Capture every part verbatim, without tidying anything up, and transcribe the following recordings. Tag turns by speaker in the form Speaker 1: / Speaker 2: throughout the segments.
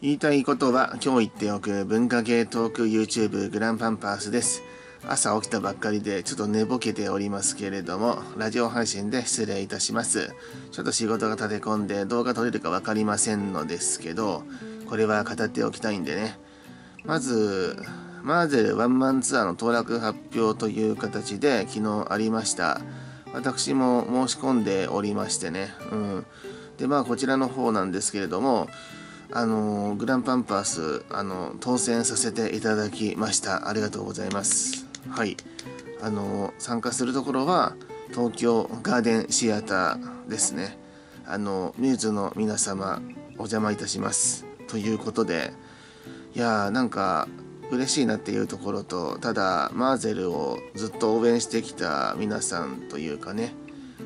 Speaker 1: 言いたいことは今日言っておく文化系トーク YouTube グランパンパースです。朝起きたばっかりでちょっと寝ぼけておりますけれども、ラジオ配信で失礼いたします。ちょっと仕事が立て込んで動画撮れるか分かりませんのですけど、これは語っておきたいんでね。まずマーゼルワンマンツアーの当落発表という形で昨日ありました。私も申し込んでおりましてね、うん、でまあこちらの方なんですけれども、あのグランパンパースあの当選させていただきました。ありがとうございます。はい、あの参加するところは東京ガーデンシアターですね。あのミューズの皆様お邪魔いたしますということで、いやーなんか嬉しいなっていうところと、ただマーゼルをずっと応援してきた皆さんというかね、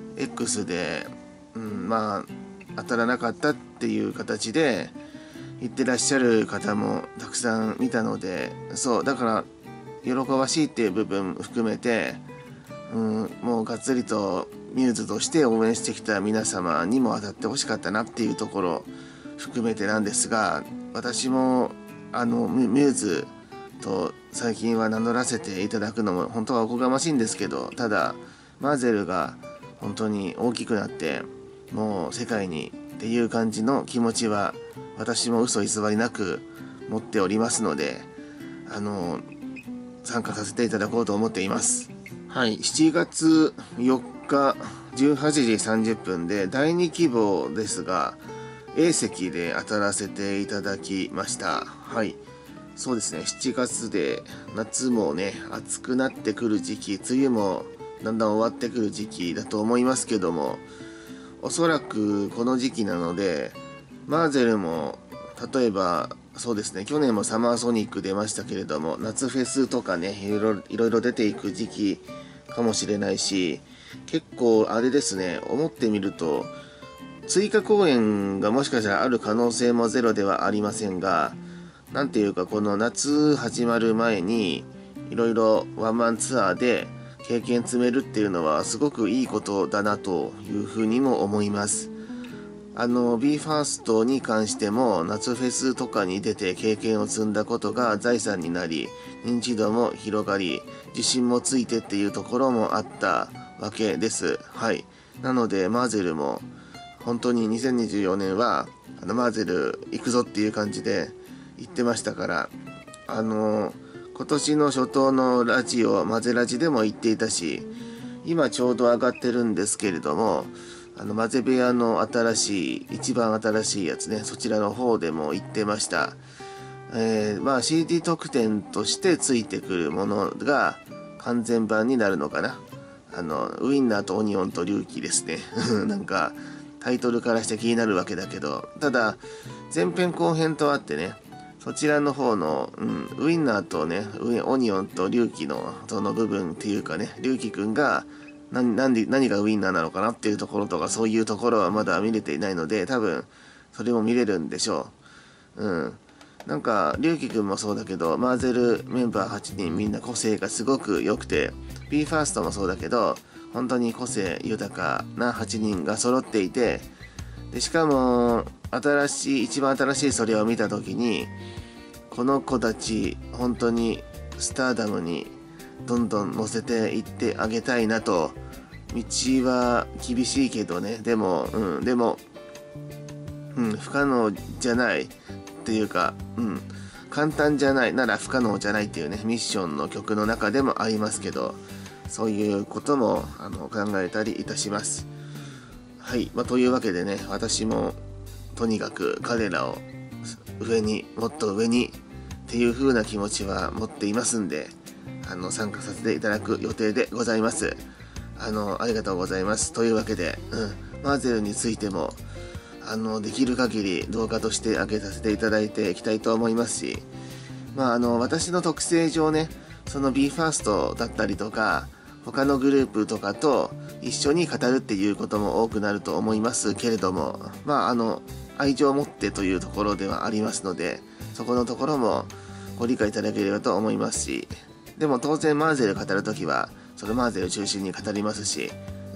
Speaker 1: X で、うん、まあ当たらなかったっていう形で言ってらっしゃる方もたくさん見たので、そうだから喜ばしいっていう部分含めて、うん、もうがっつりとミューズとして応援してきた皆様にも当たってほしかったなっていうところ含めてなんですが、私もあのミューズと最近は名乗らせていただくのも本当はおこがましいんですけど、ただマーゼルが本当に大きくなってもう世界にっていう感じの気持ちは私も嘘偽りなく持っておりますので、あの参加させていただこうと思っています。はい、しちがつよっかじゅうはちじさんじゅっぷんでだいに希望ですが A 席で当たらせていただきました。はい、そうですね、しちがつで夏もね暑くなってくる時期、梅雨もだんだん終わってくる時期だと思いますけども、おそらくこの時期なのでマーゼルも例えばそうですね、去年もサマーソニック出ましたけれども、夏フェスとかねいろいろいろいろ出ていく時期かもしれないし、結構あれですね、思ってみると追加公演がもしかしたらある可能性もゼロではありませんが、なんていうかこの夏始まる前にいろいろワンマンツアーで経験積めるっていうのはすごくいいことだなというふうにも思います。あの ビーファースト に関しても夏フェスとかに出て経験を積んだことが財産になり、認知度も広がり自信もついてっていうところもあったわけです。はい、なのでマーゼルも本当ににせんにじゅうよねんはあのマーゼル行くぞっていう感じで言ってましたから、あの今年の初頭のラジオマゼラジでも言っていたし、今ちょうど上がってるんですけれども、あのマゼ部屋の新しい一番新しいやつね、そちらの方でも言ってました。えー、まあ シーディー 特典としてついてくるものが完全版になるのかな。あのウインナーとオニオンと隆起ですねなんかタイトルからして気になるわけだけど、ただ前編後編とあってね、そちらの方の、うん、ウインナーとねオニオンと隆起のその部分っていうかね、隆起くんが何, 何, で何がウインナーなのかなっていうところとか、そういうところはまだ見れていないので、多分それも見れるんでしょう。うん、なんか龍樹くんもそうだけど、マーゼルメンバーはちにんみんな個性がすごく良くて、 ビーファースト もそうだけど本当に個性豊かなはちにんが揃っていて、でしかも新しい一番新しいそれを見た時に、この子たち本当にスターダムにどんどん乗せていってあげたいなと。道は厳しいけどね、でも、うん、でも、うん、不可能じゃないっていうか、うん、簡単じゃないなら不可能じゃないっていうね、ミッションの曲の中でもありますけど、そういうこともあの考えたりいたします。はい、まあ、というわけでね、私もとにかく彼らを上にもっと上にっていう風な気持ちは持っていますんで、あの参加させていただく予定でございます。あのありがとうございます。というわけで、うん、マーゼルについてもあのできる限り動画として上げさせていただいていきたいと思いますし、まあ、あの私の特性上ね、その ビーファースト だったりとか他のグループとかと一緒に語るっていうことも多くなると思いますけれども、まああの愛情を持ってというところではありますので、そこのところもご理解いただければと思いますし、でも当然マーゼル語るときはそのマーゼル中心に語りますし、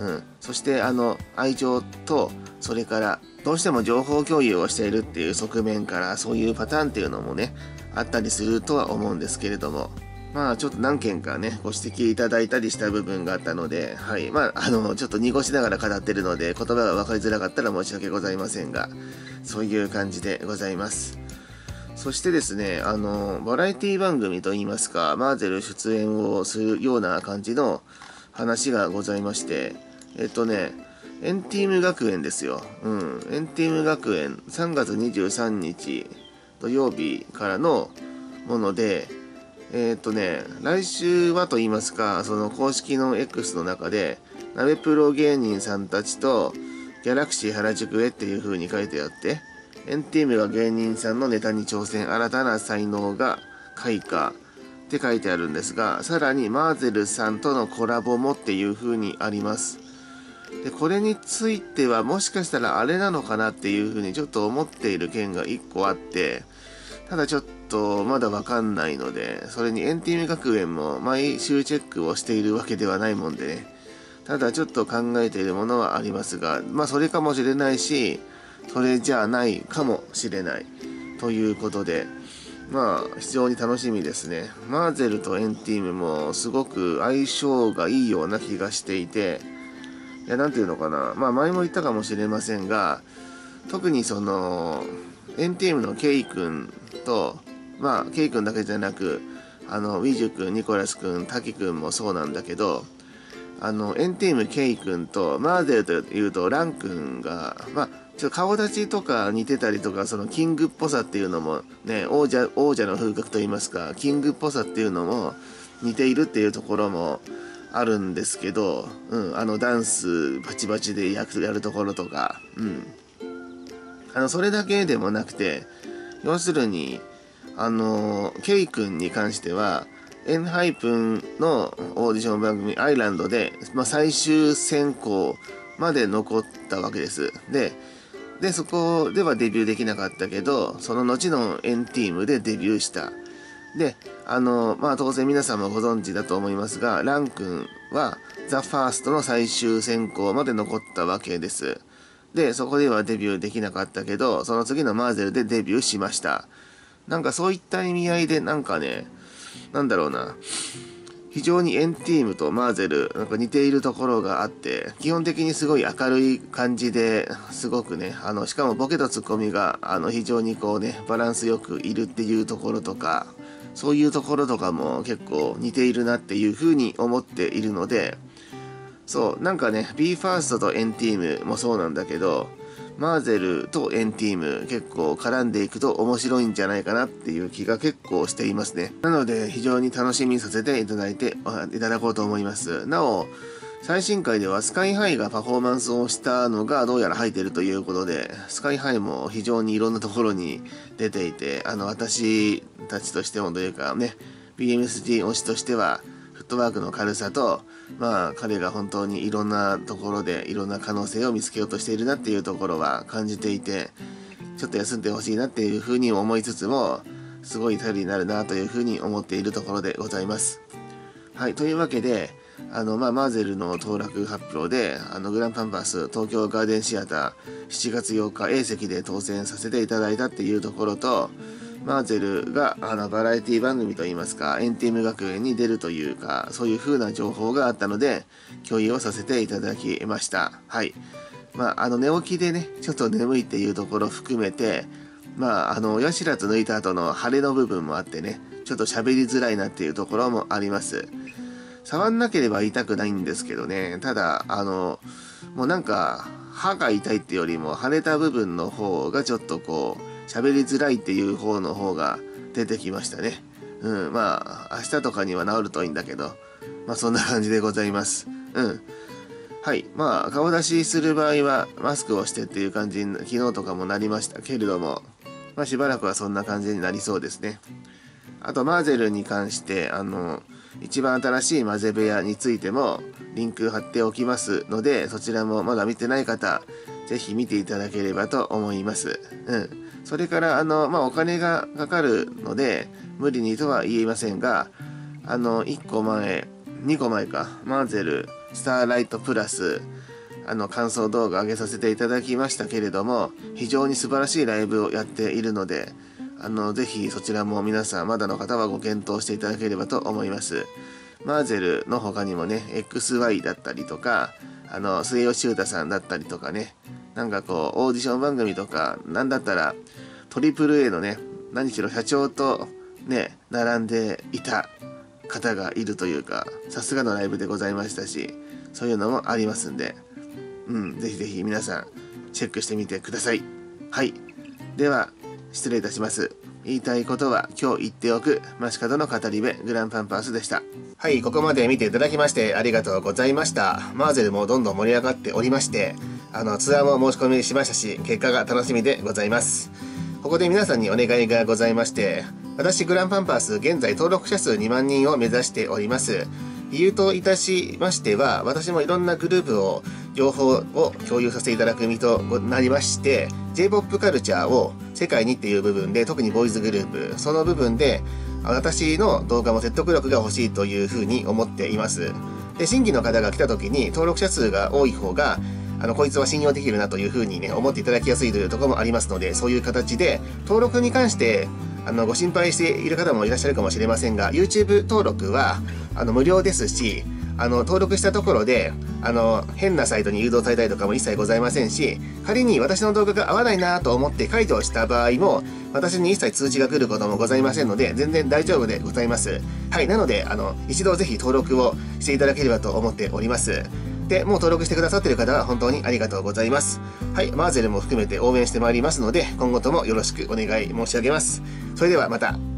Speaker 1: うん、そしてあの愛情と、それからどうしても情報共有をしているっていう側面から、そういうパターンっていうのもねあったりするとは思うんですけれども、まあちょっと何件かねご指摘いただいたりした部分があったので、はい、まああのちょっと濁しながら語ってるので言葉が分かりづらかったら申し訳ございませんが、そういう感じでございます。そしてですね、あのバラエティ番組といいますか、マーゼル出演をするような感じの話がございまして、えっとねエンティーム学園ですよ。うん。エンティーム学園さんがつにじゅうさんにち土曜日からのもので、えっとね、来週はと言いますか、その公式の X の中で、鍋プロ芸人さんたちとギャラクシー原宿へっていう風に書いてあって、エンティームが芸人さんのネタに挑戦、新たな才能が開花って書いてあるんですが、さらにマーゼルさんとのコラボもっていう風にあります。でこれについてはもしかしたらあれなのかなっていうふうにちょっと思っている件がいっこあって、ただちょっとまだわかんないので、それにエンティーム学園も毎週チェックをしているわけではないもんでね、ただちょっと考えているものはありますが、まあそれかもしれないし、それじゃないかもしれないということで、まあ非常に楽しみですね。マーゼルとエンティームもすごく相性がいいような気がしていて、いや、なんていうのかな。まあ、前も言ったかもしれませんが、特にその、エンティームのケイ君と、まあ、ケイ君だけじゃなく、あの、ウィジュ君、ニコラス君、タキ君もそうなんだけど、あの、エンティームケイ君と、マーゼルというと、ラン君が、まあ、ちょっと顔立ちとか似てたりとか、そのキングっぽさっていうのも、ね、王者、王者の風格といいますか、キングっぽさっていうのも似ているっていうところも、あるんですけど、うん、あのダンスバチバチでやるところとか、うん、あのそれだけでもなくて、要するにあのケイ君に関してはエンハイプンのオーディション番組アイランドで、まあ、最終選考まで残ったわけです。ででそこではデビューできなかったけど、その後のエンティームでデビューした。で、あの、まあ、当然皆さんもご存知だと思いますが、ラン君はザ・ファーストの最終選考まで残ったわけです。で、そこではデビューできなかったけど、その次のマーゼルでデビューしました。なんかそういった意味合いで、なんかね、なんだろうな、非常にエンティームとマーゼル、なんか似ているところがあって、基本的にすごい明るい感じで、すごくね、あの、しかもボケとツッコミが、あの、非常にこうね、バランスよくいるっていうところとか、そういうところとかも結構似ているなっていうふうに思っているので、そう、なんかね、ビーファーストとエンティームもそうなんだけど、マーゼルとエンティーム結構絡んでいくと面白いんじゃないかなっていう気が結構していますね。なので非常に楽しみにさせていただいていただこうと思います。なお、最新回ではスカイハイがパフォーマンスをしたのがどうやら入っているということで、スカイハイも非常にいろんなところに出ていて、あの私たちとしてもというかね、ビーエムエスジー 推しとしてはフットワークの軽さと、まあ彼が本当にいろんなところでいろんな可能性を見つけようとしているなっていうところは感じていて、ちょっと休んでほしいなっていうふうに思いつつも、すごい頼りになるなというふうに思っているところでございます。はい、というわけで、あの、まあ、マーゼルの当落発表で、あの、グランパンパス東京ガーデンシアターしちがつようか A 席で当選させていただいたっていうところと、マーゼルがあのバラエティ番組といいますか、エンティーム学園に出るというか、そういう風な情報があったので、共有をさせていただきました。はい。まあ、あの、寝起きでね、ちょっと眠いっていうところを含めて、まあ、あの、親知らず抜いた後の腫れの部分もあってね、ちょっと喋りづらいなっていうところもあります。触んなければ痛くないんですけどね、ただ、あの、もうなんか、歯が痛いってよりも、腫れた部分の方がちょっとこう、喋りづらいっていう方の方が出てきましたね。うん、まあ、明日とかには治るといいんだけど、まあそんな感じでございます。うん。はい。まあ、顔出しする場合は、マスクをしてっていう感じに、昨日とかもなりましたけれども、まあしばらくはそんな感じになりそうですね。あと、マーゼルに関して、あの、一番新しい混ぜ部屋についてもリンク貼っておきますので、そちらもまだ見てない方、ぜひ見ていただければと思います。うん。それから、あの、まあ、お金がかかるので、無理にとは言いませんが、あの、いっこまえ、にこまえか、マーゼル、スターライトプラス、 あの感想動画上げさせていただきましたけれども、非常に素晴らしいライブをやっているので、あのぜひそちらも皆さんまだの方はご検討していただければと思います。マーゼルの他にもね、エックスワイ だったりとか、あの末吉優太さんだったりとかね、なんかこうオーディション番組とか、なんだったらトリプル A のね、何しろ社長とね並んでいた方がいるというか、さすがのライブでございましたし、そういうのもありますんで、うん、ぜひぜひ皆さんチェックしてみてください。はい。では、失礼いたします。言いたいことは今日言っておく、街角の語り部グランパンパースでした。はい、ここまで見ていただきましてありがとうございました。マーゼルもどんどん盛り上がっておりまして、あの、ツアーも申し込みしましたし、結果が楽しみでございます。ここで皆さんにお願いがございまして、私グランパンパース現在登録者数にまんにんを目指しております。理由といたしましては、私もいろんなグループを情報を共有させていただく身となりまして、J-ポップ カルチャーを世界にっていう部分で、特にボーイズグループ、その部分で私の動画も説得力が欲しいというふうに思っています。で、新規の方が来た時に登録者数が多い方が、あの、こいつは信用できるなというふうにね、思っていただきやすいというところもありますので、そういう形で、登録に関して、あの、ご心配している方もいらっしゃるかもしれませんが、YouTube 登録は、あの、無料ですし、あの、登録したところで、あの、変なサイトに誘導されたりとかも一切ございませんし、仮に私の動画が合わないなと思って解除した場合も、私に一切通知が来ることもございませんので、全然大丈夫でございます。はい、なので、あの、一度ぜひ登録をしていただければと思っております。で、もう登録してくださっている方は本当にありがとうございます。はい、マーゼルも含めて応援してまいりますので、今後ともよろしくお願い申し上げます。それではまた。